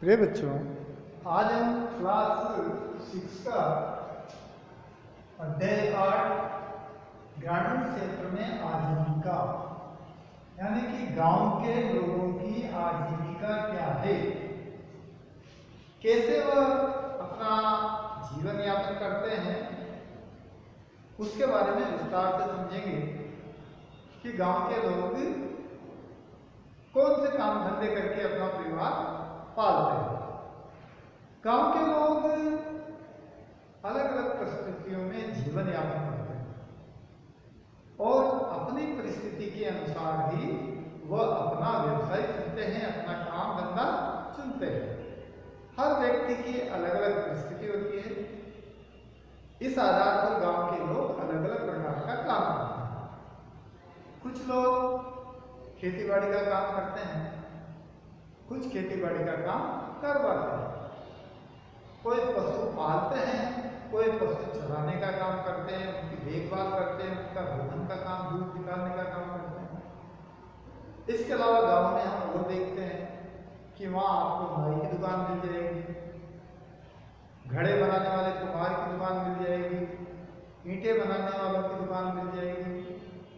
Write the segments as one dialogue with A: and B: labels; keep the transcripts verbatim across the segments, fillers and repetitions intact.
A: प्रिय बच्चों, आज हम क्लास सिक्स का अध्याय आठ ग्रामीण क्षेत्र में आजीविका यानी कि गांव के लोगों की आजीविका क्या है, कैसे वह अपना जीवन यापन करते हैं, उसके बारे में विस्तार से समझेंगे कि गांव के लोग कौन से काम धंधे करके अपना परिवार पालते हैं। गांव के लोग अलग अलग परिस्थितियों में जीवन यापन करते हैं और अपनी परिस्थिति के अनुसार ही वह अपना व्यवसाय चुनते हैं, अपना काम धंधा चुनते हैं। हर व्यक्ति की अलग अलग परिस्थिति होती है। इस आधार पर गांव के लोग अलग अलग प्रकार का काम करते हैं। कुछ लोग खेती बाड़ी का काम करते हैं, कुछ खेती बाड़ी का काम करवाते हैं, कोई पशु पालते हैं, कोई पशु चराने का काम करते हैं, उनकी देखभाल करते हैं, उनका भोजन का काम, दूध निकालने का काम करते हैं। इसके अलावा गांव में हम और देखते हैं कि वहाँ आपको नाई की दुकान मिल जाएगी, घड़े बनाने वाले कुम्हार की दुकान मिल जाएगी, ईंटें बनाने वालों की दुकान मिल जाएगी,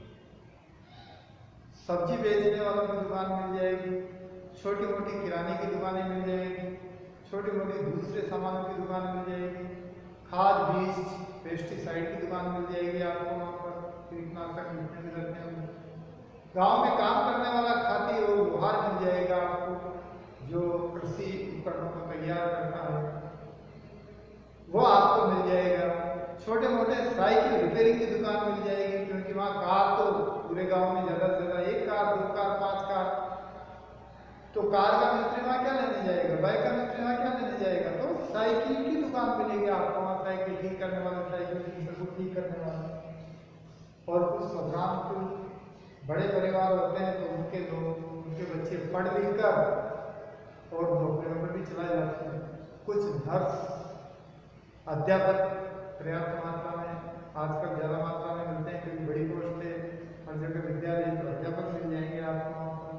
A: सब्जी बेचने वालों की दुकान मिल जाएगी, छोटी मोटी किराने की दुकानें मिल जाएगी, छोटी मोटी दूसरे सामानों की दुकान मिल जाएगी, खाद बीज पेस्टिसाइड की दुकान मिल जाएगी आपको वहाँ पर, कीटनाशक मिलते भी रहते हैं। गाँव में काम करने वाला खाती और लोहार मिल जाएगा आपको, जो कृषि उपकरणों को तैयार करता है वो आपको मिल जाएगा। छोटे मोटे साइकिल रिपेयरिंग की दुकान मिल जाएगी, क्योंकि वहाँ कार तो पूरे गांव में ज़्यादा से ज़्यादा एक कार, दो कार, पांच कार, तो कार का मिस्त्री वहाँ क्या लेने जाएगा, बाइक का मिस्त्री वहाँ क्या लेने जाएगा, तो साइकिल की दुकान मिलेगी आपको वहाँ, साइकिल ठीक करने वाला, साइकिल की ठीक करने वाला। और कुछ साधारण कुछ बड़े परिवार होते हैं तो उनके लोग उनके बच्चे पढ़ लिख कर और नौकरियों पर भी चला जाते हैं। कुछ नर्स, अध्यापक पर्याप्त मात्रा में, आजकल ज़्यादा मात्रा में मिलते हैं क्योंकि बड़ी पोस्ट है, हर जगह विद्यालय तो अध्यापक मिल जाएंगे आपको वहाँ पर,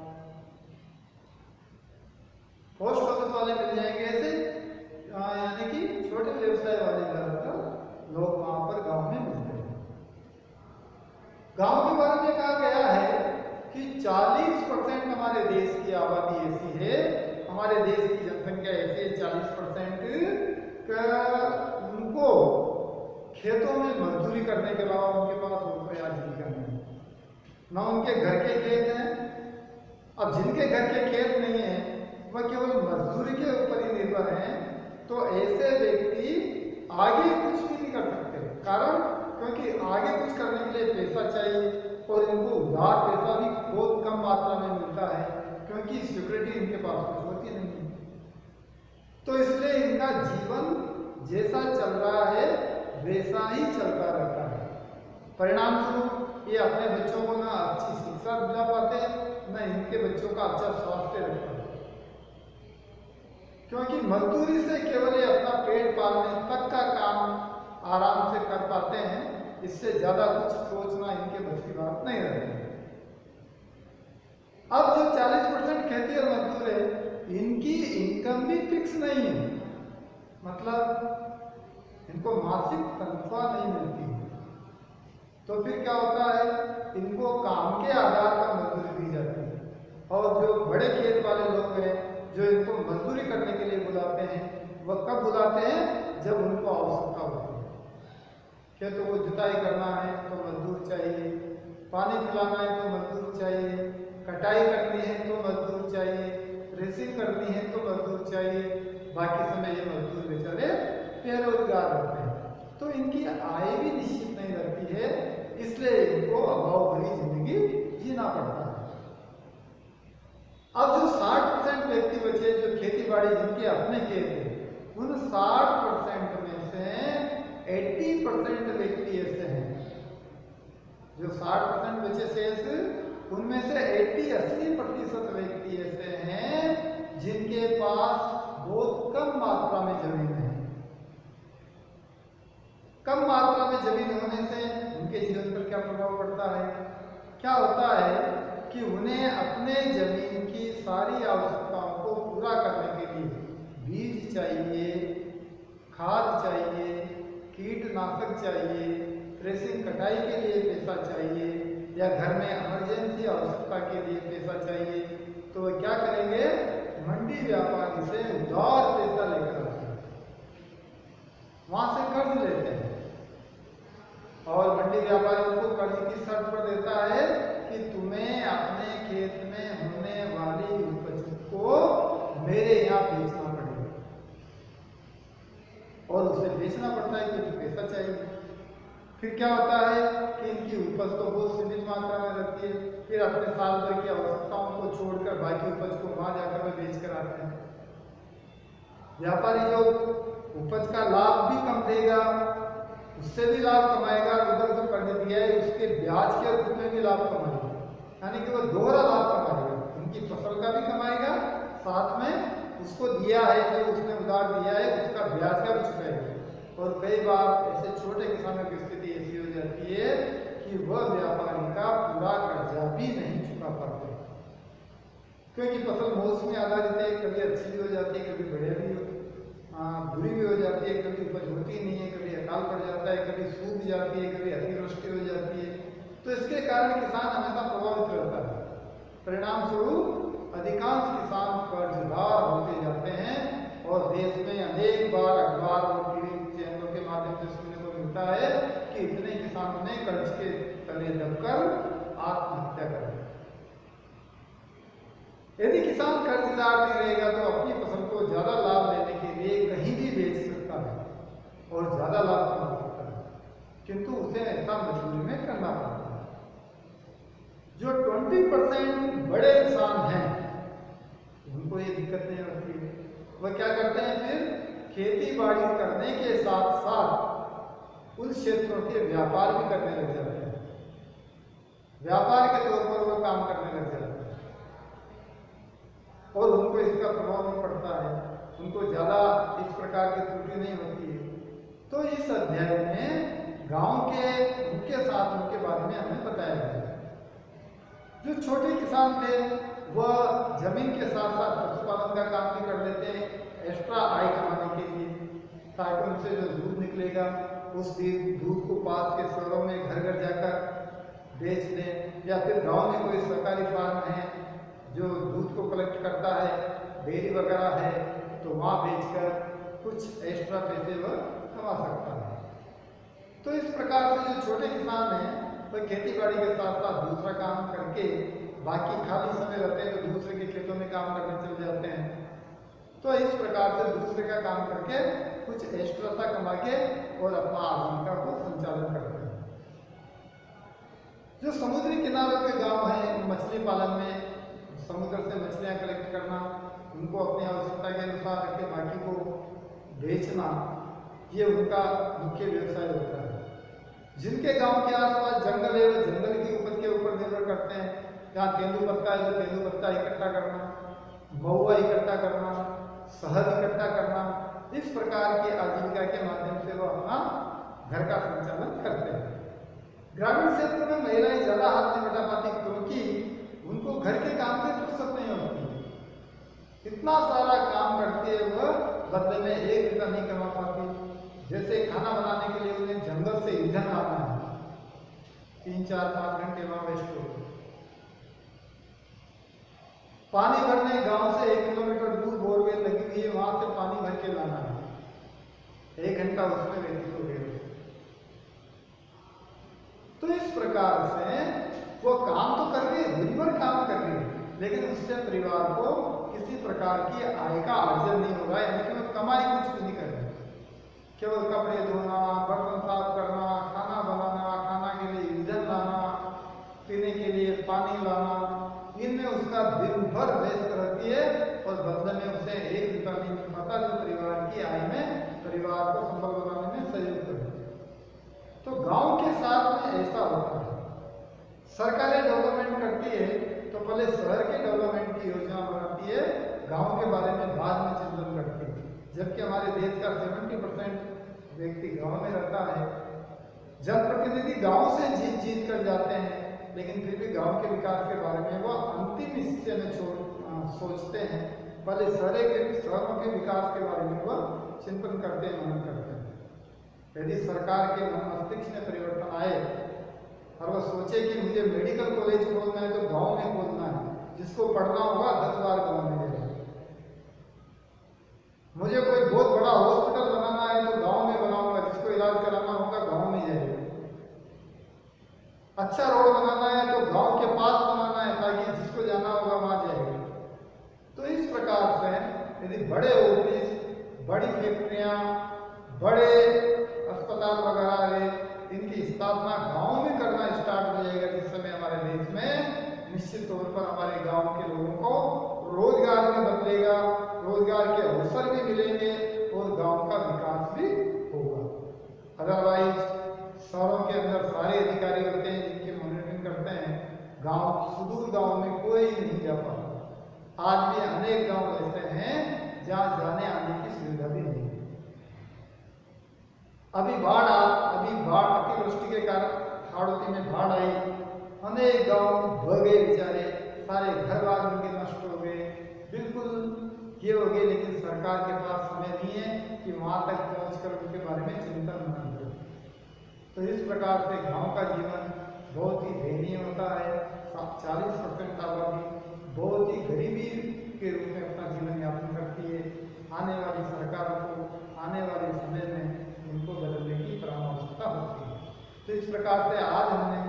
A: पोस्ट ऑफिस वाले मिल जाएंगे। ऐसे यानी कि छोटे व्यवसाय वाले ज़्यादातर लोग वहाँ पर गांव में मिलते हैं। गांव के बारे में कहा गया है कि चालीस परसेंट हमारे देश की आबादी ऐसी है, हमारे देश की जनसंख्या ऐसी है चालीस परसेंट उनको खेतों में मजदूरी करने के अलावा उनके पास और कोई आजीविका नहीं है, ना उनके घर के खेत हैं। अब जिनके घर के खेत नहीं है वह केवल मजदूरी के ऊपर ही निर्भर हैं, तो ऐसे व्यक्ति आगे कुछ भी नहीं कर सकते। कारण क्योंकि आगे कुछ करने के लिए पैसा चाहिए और इनको उधार पैसा भी बहुत कम मात्रा में मिलता है, क्योंकि सिक्योरिटी इनके पास कुछ होती नहीं है। तो इसलिए इनका जीवन जैसा चल रहा है वैसा ही चलता रहता है। परिणाम स्वरूप ये अपने बच्चों को ना अच्छी शिक्षा दिला पाते हैं, ना इनके बच्चों का अच्छा स्वास्थ्य रखता है, क्योंकि मजदूरी से केवल ये अपना पेट पालने तक का काम आराम से कर पाते हैं। इससे ज्यादा कुछ सोचना इनके बस की बात नहीं रहती है। अब जो चालीस परसेंट खेती और मजदूर है, इनकी इनकम भी फिक्स नहीं है, मतलब इनको मासिक तनख्वाह नहीं मिलती है। तो फिर क्या होता है, इनको काम के आधार पर मजदूरी दी जाती है। और जो बड़े खेत वाले लोग हैं जो इनको मजदूरी करने के लिए बुलाते हैं, वह कब बुलाते हैं, जब उनको आवश्यकता होती है। खेतों को जुताई करना है तो मजदूर चाहिए, पानी पिलाना है तो मजदूर चाहिए, कटाई करनी है तो मजदूर चाहिए, रेसिंग करनी है तो मजदूर चाहिए, बाकी समय ये मजदूर बेचारे बेरोजगार रहते हैं। तो इनकी आय भी निश्चित नहीं रहती है, इसलिए इनको अभाव भरी जिंदगी जीना पड़ता है। अब जो साठ परसेंट व्यक्ति बचे जो खेती बाड़ी जिनके अपने खेत है, उन साठ परसेंट में से अस्सी परसेंट व्यक्ति ऐसे हैं, जो साठ परसेंट बचे शेष उनमें से अस्सी अस्सी प्रतिशत व्यक्ति ऐसे हैं जिनके पास बहुत कम मात्रा में जमीन है। कम मात्रा में जमीन होने से उनके जीवन पर क्या प्रभाव पड़ता है, क्या होता है कि उन्हें अपने जमीन की सारी आवश्यकताओं को पूरा करने के लिए चाहिए, खाद चाहिए, कीटनाशक चाहिए, थ्रेसिंग कटाई के लिए पैसा चाहिए, या घर में इमरजेंसी आवश्यकता के लिए पैसा चाहिए, तो वे क्या करेंगे? मंडी व्यापारी से उधार पैसा लेकर आते हैं, वहां से कर्ज लेते हैं। और मंडी व्यापारी उनको कर्ज की शर्त पर देता है कि तुम्हें अपने खेत में होने वाली उपज को मेरे यहाँ बेचना पड़ेगा, और उसे बेचना पड़ता है क्योंकि पैसा चाहिए। फिर क्या होता है कि इनकी उपज तो बहुत सीमित मात्रा में रहती है, फिर अपने साल भर की आवश्यकताओं को छोड़कर बाकी उपज को वहां जाकर वे बेच कर आते हैं। व्यापारी जो उपज का लाभ भी कम देगा, उससे भी लाभ कमाएगा, उधर जो कर्ज दिया है उसके ब्याज के रूप में भी लाभ कमाएगा, यानी कि वो दोहरा लाभ कमाएगा। उनकी फसल का भी कमाएगा, साथ में उसको दिया है, जो उसने उधार दिया है उसका ब्याज का भी चुकाएगा। और कई बार ऐसे छोटे किसानों की स्थिति ऐसी हो जाती है कि वह व्यापारी का पूरा कर्जा भी नहीं चुका पाते, क्योंकि फसल मौसमी आधारित है, कभी अच्छी भी हो जाती है, कभी बढ़िया भी हो बुरी भी हो जाती है, कभी उपज होती नहीं है, कभी अकाल पड़ जाता है, कभी सूख जाती है, कभी अतिवृष्टि हो जाती है। तो इसके कारण किसान हमेशा प्रभावित रहता है। परिणाम स्वरूप अधिकांश किसान कर्जदार होते जाते हैं, और देश में अनेक बार अखबार और टीवी चैनलों के माध्यम से सुनने को मिलता है कि इतने किसानों ने कर्ज के तले दबकर आत्महत्या कर दी। यदि किसान कर्जदार नहीं रहेगा तो अपनी फसल को ज्यादा लाभ लेने के लिए कहीं भी बेच सकता है और ज्यादा लाभ कमा सकता है, किंतु उसे ऐसा मजबूरी में करना पड़ता है। जो बीस परसेंट बड़े किसान हैं उनको ये दिक्कत नहीं होती है। वह क्या करते हैं? फिर खेती बाड़ी करने के साथ साथ उन क्षेत्रों के व्यापार भी करने लग जाते हैं, व्यापार के तौर पर वो काम करने लग जाते हैं, और उनको इसका प्रभाव नहीं पड़ता है, उनको ज्यादा इस प्रकार की त्रुटि नहीं होती है। तो इस अध्याय में गांव के मुख्य साधनों के बारे में हमें बताया गया है। जो छोटे किसान थे वह जमीन के साथ साथ पशुपालन का काम भी कर लेते हैं, एक्स्ट्रा आय कमाने के लिए, ताकि उनसे जो दूध निकलेगा उस दूध को पास के शहरों में घर घर जाकर बेच दें, या फिर गांव में कोई सरकारी फार्म है जो दूध को कलेक्ट करता है, डेयरी वगैरह है, तो वहाँ बेचकर कुछ एक्स्ट्रा पैसे वह कमा सकता है। तो इस प्रकार से जो छोटे किसान हैं वह खेती बाड़ी के साथ साथ दूसरा काम करके, बाकी खाली समय रहते हैं तो दूसरे के खेतों में काम करने चले जाते हैं। तो इस प्रकार से दूसरे का काम करके कुछ एक्स्ट्रा सा कमा के और अपना आजीविका को संचालन करते हैं। जो समुद्री किनारों के गांव हैं, मछली पालन में समुद्र से मछलियां कलेक्ट करना, उनको अपनी आवश्यकता के अनुसार रख के बाकी को बेचना, ये उनका मुख्य व्यवसाय होता है। जिनके गांव के आसपास जंगल है वो जंगल की उपज के ऊपर निर्भर करते हैं। जहाँ तेंदुपत्ता है तो तेंदुपत्ता इकट्ठा करना, महुआ इकट्ठा करना, शहद इकट्ठा करना, इस प्रकार की आजीविका के माध्यम से वो अपना घर का संचालन करते हैं। ग्रामीण क्षेत्र में महिलाएं ज्यादा हाथ नहीं बटा पाती, क्योंकि उनको घर के काम से फुर्सत नहीं होती, इतना सारा काम करती है वह, बदले में एक रुपया नहीं कमा पाती। जैसे खाना बनाने के लिए उन्हें जंगल से ईंधन लाना है, तीन चार पाँच घंटे वहां वेस्ट हो। पानी भरने गांव से एक किलोमीटर दूर बोरवेल लगी हुई है, वहां से पानी भर के लाना है, एक घंटा उसमें व्यतीत हो गया। तो इस प्रकार से वो काम तो कर रही है, दिन भर काम कर रही है, लेकिन उससे परिवार को किसी प्रकार की आय का अर्जन नहीं हो रहा है, यानी कि वो कमाई कुछ भी नहीं कर रहे, केवल कपड़े धोना, बर्तन साफ करना, खाना बनाना, खाना के लिए ईंधन लाना, पीने के लिए पानी लाना, इनमें उसका दिन भर व्यस्त रहती है, और बदले में उसे एक रुपया नहीं मिल पाता जो परिवार की आय में, परिवार को संबल बनाने में सहयोग करती है। तो गांव के साथ में ऐसा होता है, सरकारें डेवलपमेंट करती है तो पहले शहर के डेवलपमेंट की योजना बनाती है, गांव के बारे में बाद में चिंतन करती है। जबकि हमारे देश का सत्तर परसेंट व्यक्ति गांव में रहता है। जनप्रतिनिधि गांव से जीत जीत कर जाते हैं, लेकिन फिर भी गांव के विकास के बारे में वो अंतिम हिस्से में छोड़ सोचते हैं, पहले शहर के शहरों के विकास के बारे में वह चिंतन करते हैं, मनन करते हैं। यदि सरकार के मन मस्तिष्क में परिवर्तन आए और वह सोचे कि मुझे मेडिकल कॉलेज खोलना है तो गांव में खोलना है, जिसको पढ़ना होगा दस बार गांव में जाएगा। मुझे कोई बहुत बड़ा हॉस्पिटल बनाना है तो गांव में बनाऊंगा, जिसको इलाज कराना होगा गांव में जाएगा। अच्छा रोड बनाना है तो गांव के पास बनाना है, ताकि जिसको जाना होगा वहां जाएगा। तो इस प्रकार से यदि बड़े ऑफिस, बड़ी फैक्ट्रियां, बड़े अस्पताल वगैरह है, इनकी स्थापना गांव में करना स्टार्ट हो जाएगा, जिस समय हमारे देश में निश्चित तौर पर हमारे गांव के लोगों को रोजगार में बदलेगा, रोजगार के अवसर भी मिलेंगे और गांव का विकास भी होगा। अदरवाइज शहरों के अंदर सारे अधिकारी होते हैं जिनकी मॉनिटरिंग करते हैं, गांव सुदूर गांव में कोई नहीं जा पाता। आज भी अनेक गांव ऐसे हैं जहां जाने आने की सुविधा भी नहीं है। अभी बाढ़ अभी बाढ़ अतिवृष्टि के कारण हाड़ौती में बाढ़ आई, अनेक गांव बह गए बेचारे, सारे घर बार उनके नष्ट हो गए, बिल्कुल ये हो गए। लेकिन सरकार के पास समय नहीं है कि वहां तक पहुंचकर उनके बारे में चिंतन मनन करे। तो इस प्रकार से गांव का जीवन बहुत ही दयनीय होता है। चालीस परसेंट आबादी बहुत ही गरीबी के रूप में अपना जीवन यापन करती है। आने वाली सरकारों को आने वाले समय में इनको बदलने की परामर्शता होती है। तो इस प्रकार से आज हमने